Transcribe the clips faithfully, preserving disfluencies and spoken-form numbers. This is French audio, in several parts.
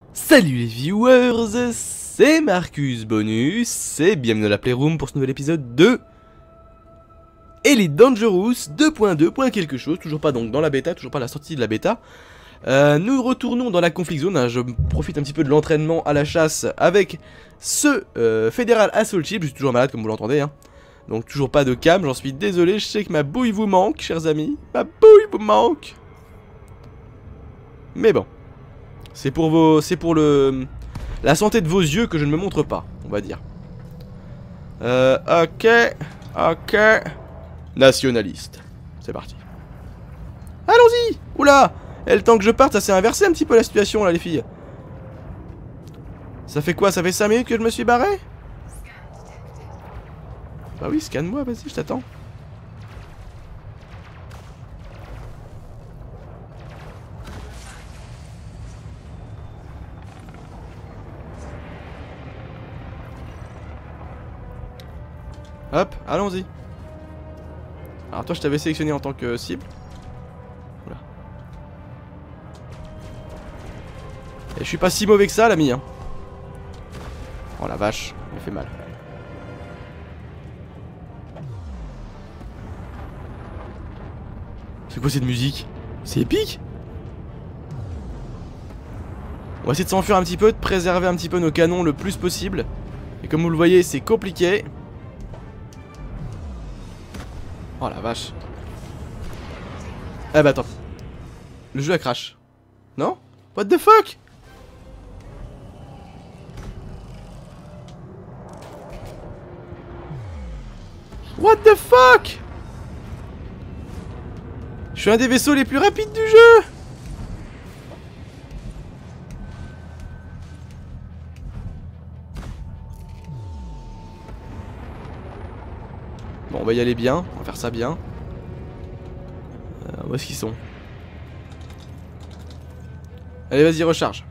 Salut les viewers, c'est Marcus Bonus et bienvenue dans la Playroom pour ce nouvel épisode de Elite Dangerous deux point deux. quelque chose, toujours pas donc dans la bêta, toujours pas la sortie de la bêta. Euh, nous retournons dans la conflict zone, hein, je profite un petit peu de l'entraînement à la chasse avec ce euh, Federal Assault Ship, je suis toujours malade comme vous l'entendez, hein. Donc toujours pas de cam, j'en suis désolé, je sais que ma bouille vous manque, chers amis, ma bouille vous manque. Mais bon. C'est pour vos, c'est pour le, la santé de vos yeux que je ne me montre pas, on va dire. Euh, ok, ok. Nationaliste. C'est parti. Allons-y. Oula. Et le temps que je parte, ça s'est inversé un petit peu la situation là, les filles. Ça fait quoi? Ça fait cinq minutes que je me suis barré? Bah oui, scanne-moi, vas-y, je t'attends. Hop, allons-y. Alors toi je t'avais sélectionné en tant que cible. Oula. Et je suis pas si mauvais que ça l'ami hein. Oh la vache, il m'a fait mal. C'est quoi cette musique? C'est épique. On va essayer de s'enfuir un petit peu, de préserver un petit peu nos canons le plus possible. Et comme vous le voyez c'est compliqué. Oh la vache. Eh bah attends. Le jeu a crash. Non? What the fuck? What the fuck? Je suis un des vaisseaux les plus rapides du jeu. Bon, on va y aller bien, on va faire ça bien. Euh, où est-ce qu'ils sont? Allez, vas-y, recharge.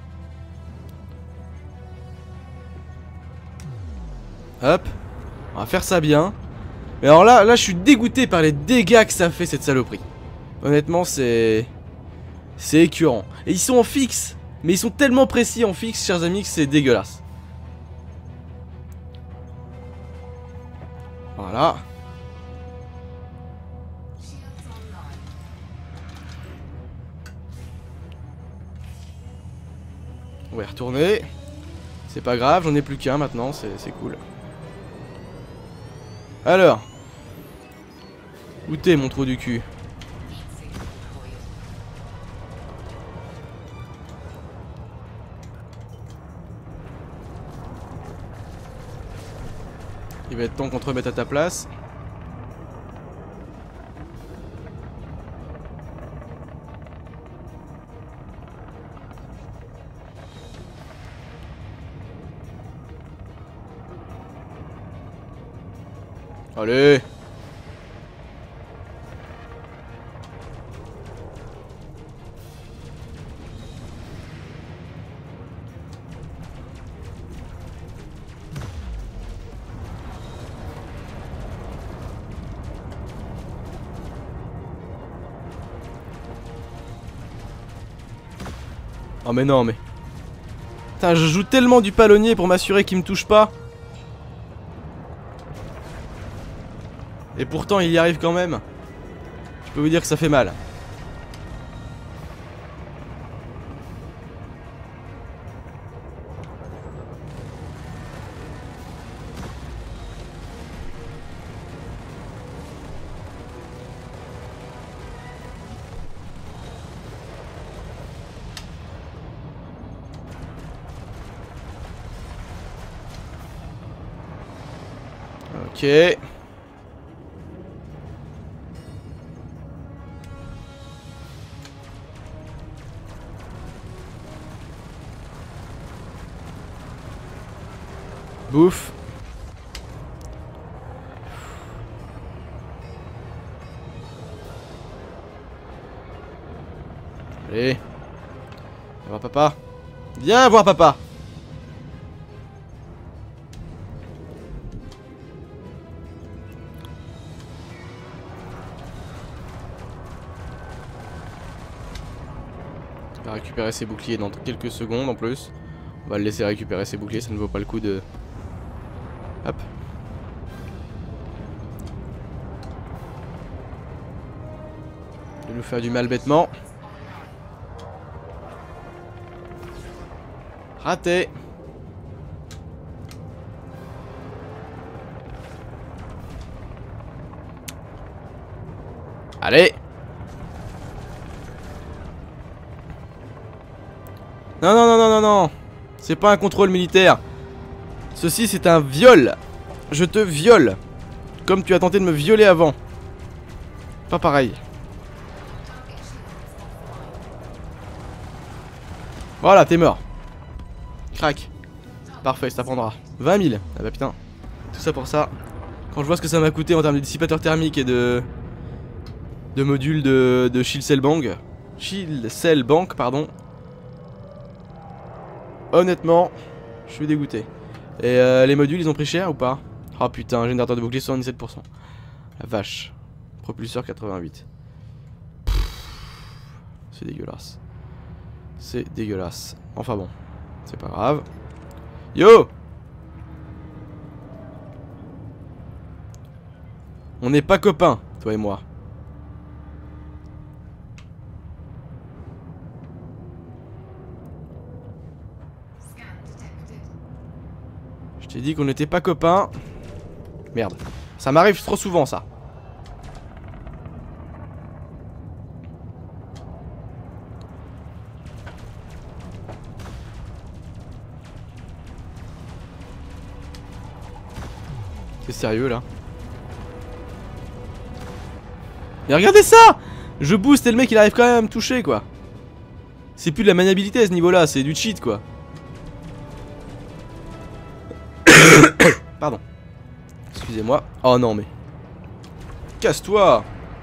Hop, on va faire ça bien. Mais alors là, là, je suis dégoûté par les dégâts que ça fait cette saloperie. Honnêtement, c'est... c'est écœurant. Et ils sont en fixe. Mais ils sont tellement précis en fixe, chers amis, que c'est dégueulasse. Voilà. On va y retourner. C'est pas grave, j'en ai plus qu'un maintenant, c'est cool. Alors. Où t'es mon trou du cul? Il va être temps qu'on te remette à ta place. Allez. Oh mais non mais... Putain, je joue tellement du palonnier pour m'assurer qu'il me touche pas. Et pourtant il y arrive quand même. Je peux vous dire que ça fait mal. Ok. Bouffe. Allez. Viens voir papa. Viens voir papa. Il va récupérer ses boucliers dans quelques secondes en plus. On va le laisser récupérer ses boucliers, ça ne vaut pas le coup de... Hop. De nous faire du mal bêtement. Raté. Allez. Non, non, non, non, non, non. C'est pas un contrôle militaire. Ceci, c'est un viol. Je te viole. Comme tu as tenté de me violer avant. Pas pareil. Voilà, t'es mort. Crac. Parfait, ça prendra vingt mille. Ah bah putain. Tout ça pour ça. Quand je vois ce que ça m'a coûté en termes de dissipateur thermique et de... De modules de, de Shield Cell Bank. Shield Cell Bank, pardon. Honnêtement, je suis dégoûté. Et euh, les modules, ils ont pris cher ou pas? Oh putain, générateur de bouclier soixante-dix-sept pour cent. La vache. Propulseur quatre-vingt-huit. C'est dégueulasse. C'est dégueulasse. Enfin bon, c'est pas grave. Yo! On n'est pas copains, toi et moi. Je t'ai dit qu'on n'était pas copains. Merde. Ça m'arrive trop souvent, ça. C'est sérieux, là? Mais regardez ça! Je booste et le mec, il arrive quand même à me toucher, quoi. C'est plus de la maniabilité à ce niveau-là, c'est du cheat, quoi. Pardon. Excusez-moi. Oh non, mais... Casse-toi!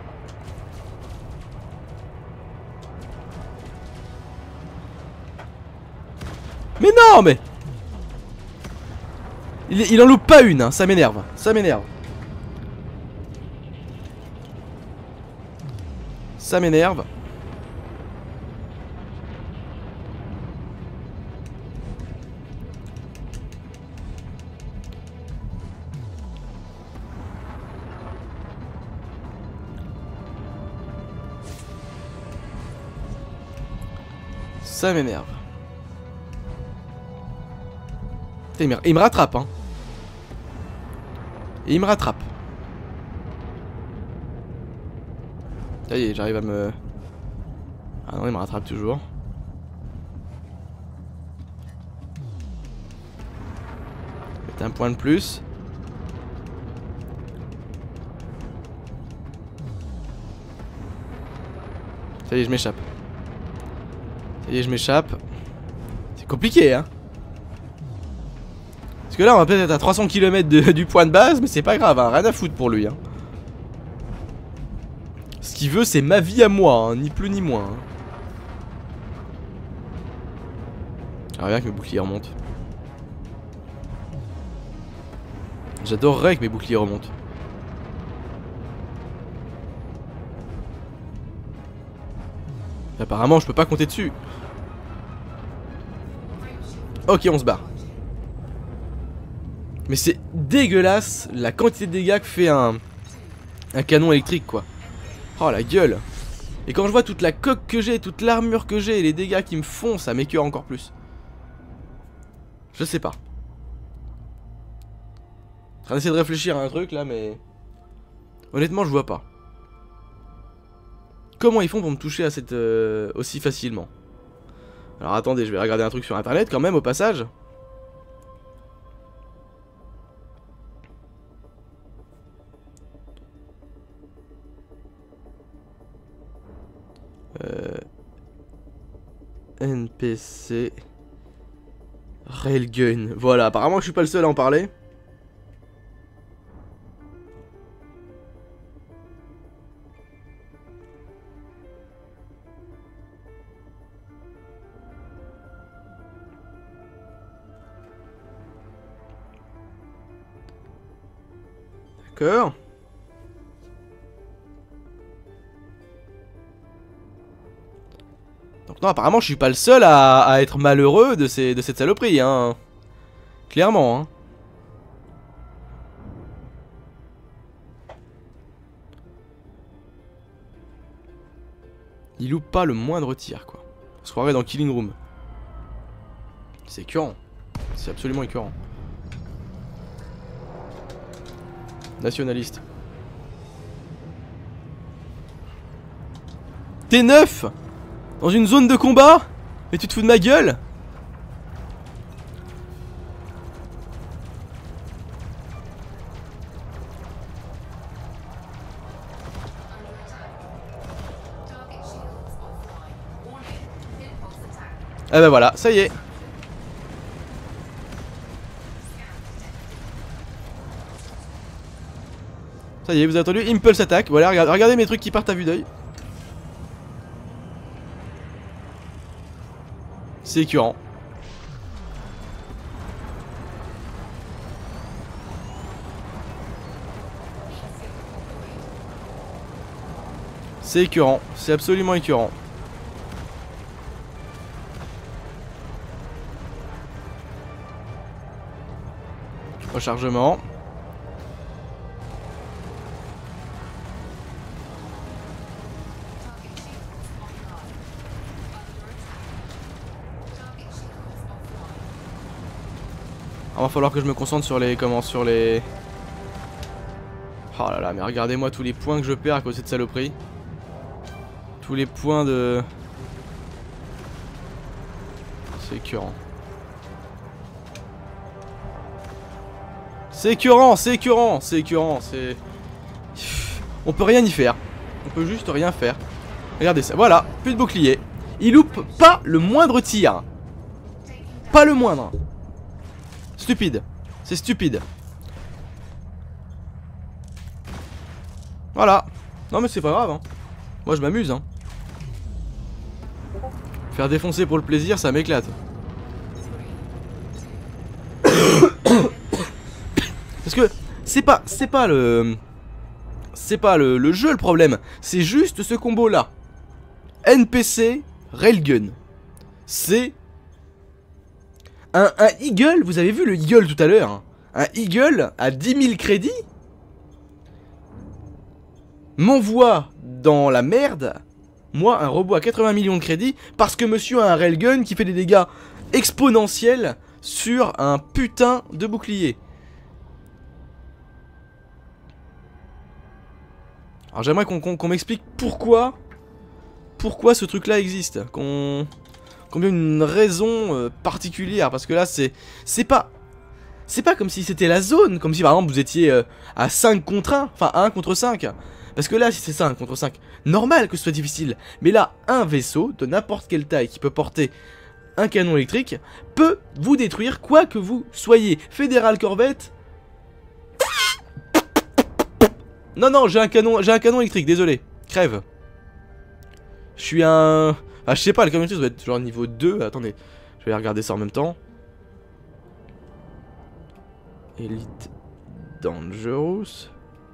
Mais non, mais... Il, il en loupe pas une, hein. Ça m'énerve. Ça m'énerve. Ça m'énerve. Ça m'énerve. Il me, il me rattrape, hein. Et il me rattrape. Ça y est, j'arrive à me... Ah non, il me rattrape toujours. C'est un point de plus. Ça y est, je m'échappe. Ça y est, je m'échappe. C'est compliqué, hein. Parce que là, on va peut-être être à trois cents kilomètres de, du point de base, mais c'est pas grave, hein. Rien à foutre pour lui, hein. Ce qu'il veut, c'est ma vie à moi, hein. Ni plus ni moins, hein. J'aimerais bien que mes boucliers remontent. J'adorerais que mes boucliers remontent. Apparemment, je peux pas compter dessus. Ok, on se barre. Mais c'est dégueulasse la quantité de dégâts que fait un, un canon électrique, quoi. Oh la gueule. Et quand je vois toute la coque que j'ai, toute l'armure que j'ai et les dégâts qu'ils me font, ça m'écœure encore plus. Je sais pas. Je suis en train d'essayer de réfléchir à un truc là, mais... Honnêtement, je vois pas. Comment ils font pour me toucher à cette euh, aussi facilement? Alors attendez, je vais regarder un truc sur internet quand même au passage. Euh... N P C Railgun. Voilà, apparemment je suis pas le seul à en parler. D'accord. Donc non, apparemment je suis pas le seul à, à être malheureux de, ces, de cette saloperie, hein. Clairement, hein. Il loupe pas le moindre tir, quoi. On se croirait dans Killing Room. C'est écœurant. C'est absolument écœurant. Nationaliste. T'es neuf dans une zone de combat? Mais tu te fous de ma gueule? Ah bah voilà, ça y est. Ça y est, vous avez entendu Impulse Attack. Voilà, regardez, regardez mes trucs qui partent à vue d'œil. C'est écœurant. C'est écœurant, c'est absolument écœurant. Rechargement. Il va falloir que je me concentre sur les... Comment sur les... Oh là là, mais regardez-moi tous les points que je perds à cause de cette saloperie. Tous les points de... C'est écœurant. C'est écœurant, c'est écœurant, c'est écœurant, c'est... On peut rien y faire. On peut juste rien faire. Regardez ça, voilà, plus de bouclier. Il loupe pas le moindre tir. Pas le moindre. Stupide, c'est stupide. Voilà. Non mais c'est pas grave, hein. Moi je m'amuse, hein. Faire défoncer pour le plaisir, ça m'éclate. Parce que c'est pas, c'est pas le... C'est pas le, le jeu le problème. C'est juste ce combo là. N P C, Railgun. C'est... Un, un Eagle, vous avez vu le Eagle tout à l'heure, hein. Un Eagle à dix mille crédits m'envoie dans la merde. Moi, un robot à quatre-vingts millions de crédits, parce que monsieur a un Railgun qui fait des dégâts exponentiels sur un putain de bouclier. Alors j'aimerais qu'on qu'on, qu'on m'explique pourquoi Pourquoi ce truc là existe. Qu'on qu'on ait une raison euh, particulière. Parce que là c'est C'est pas C'est pas comme si c'était la zone. Comme si par exemple vous étiez euh, à cinq contre un. Enfin à un contre cinq. Parce que là si c'est cinq contre cinq, normal que ce soit difficile. Mais là un vaisseau de n'importe quelle taille qui peut porter un canon électrique peut vous détruire quoi que vous soyez. Fédéral Corvette. Non non, j'ai un canon, j'ai un canon électrique, désolé. Crève. Je suis un... Ah je sais pas, le canon électrique doit être genre niveau deux. Attendez, je vais regarder ça en même temps. Elite Dangerous.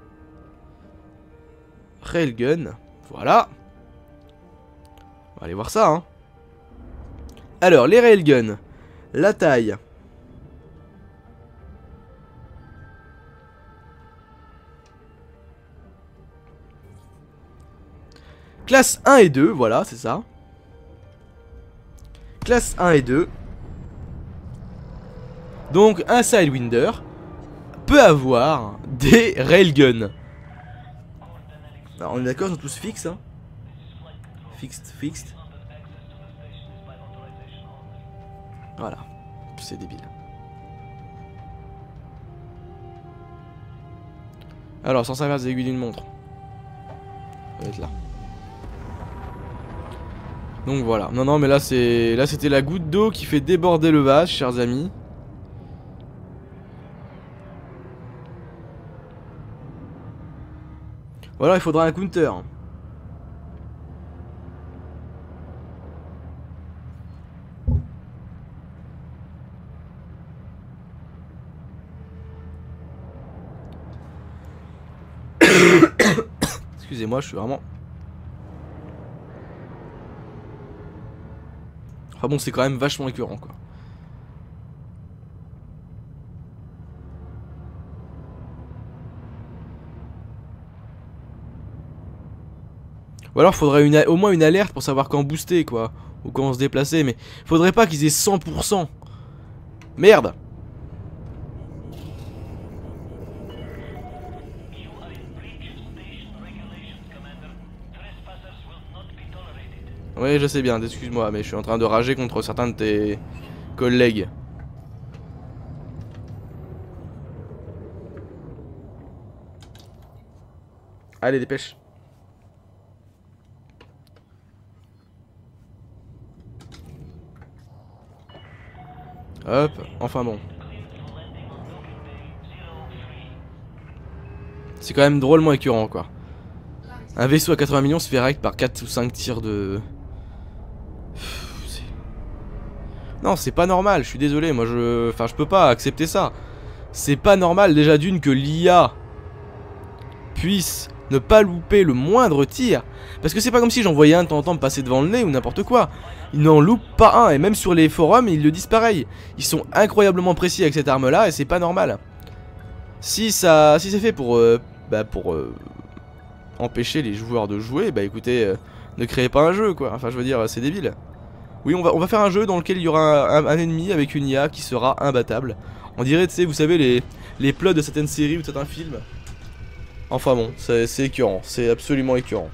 Railgun. Voilà. On va aller voir ça, hein. Alors, les Railguns. La taille. Classe un et deux, voilà, c'est ça. Classe un et deux. Donc, un Sidewinder peut avoir des Railguns. Alors, on est d'accord, ils sont tous fixes, hein. Fixed, fixed. Voilà, c'est débile. Alors, sens inverse des aiguilles d'une montre. Ça va être là. Donc voilà. Non, non, mais là, c'est... Là, c'était la goutte d'eau qui fait déborder le vase, chers amis. Voilà, il faudra un counter. Excusez-moi, je suis vraiment... Enfin bon, c'est quand même vachement écœurant quoi. Ou alors faudrait une, au moins une alerte pour savoir quand booster quoi. Ou quand se déplacer, mais faudrait pas qu'ils aient cent pour cent. Merde. Oui, je sais bien, excuse-moi, mais je suis en train de rager contre certains de tes collègues. Allez, dépêche. Hop, enfin bon. C'est quand même drôlement écœurant quoi. Un vaisseau à quatre-vingts millions se fait rack par quatre ou cinq tirs de... Non, c'est pas normal, je suis désolé, moi je... Enfin, je peux pas accepter ça. C'est pas normal déjà d'une que l'I A puisse ne pas louper le moindre tir. Parce que c'est pas comme si j'en voyais un de temps en temps me passer devant le nez ou n'importe quoi. Ils n'en loupent pas un, et même sur les forums, ils le disent pareil. Ils sont incroyablement précis avec cette arme-là, et c'est pas normal. Si ça... Si c'est fait pour... Euh, bah pour... Euh, empêcher les joueurs de jouer, bah écoutez, euh, ne créez pas un jeu quoi. Enfin, je veux dire, c'est débile. Oui, on va, on va faire un jeu dans lequel il y aura un, un, un ennemi avec une I A qui sera imbattable. On dirait, tu sais, vous savez, les, les plots de certaines séries ou de certains films. Enfin bon, c'est écœurant, c'est absolument écœurant.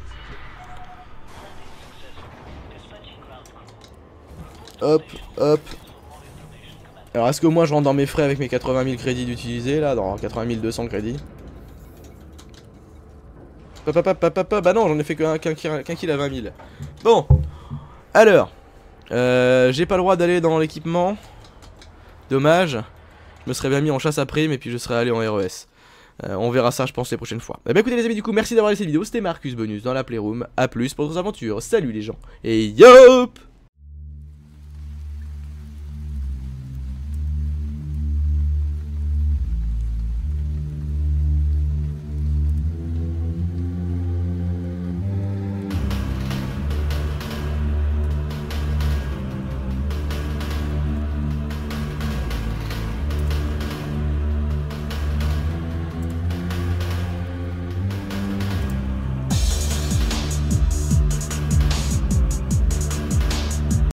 Hop, hop. Alors, est-ce que moi je rentre dans mes frais avec mes quatre-vingt mille crédits d'utiliser, là, dans quatre-vingt mille deux cents crédits? Papa, papa, papa, bah non, j'en ai fait qu'un qu'un qu'un kill à vingt mille. Bon, alors... Euh, j'ai pas le droit d'aller dans l'équipement. Dommage. Je me serais bien mis en chasse à prime et puis je serais allé en R E S. euh, On verra ça je pense les prochaines fois. Bah, bah écoutez les amis, du coup merci d'avoir regardé cette vidéo. C'était Marcus Bonus dans la Playroom. A plus pour d'autres aventures. Salut les gens. Et yop.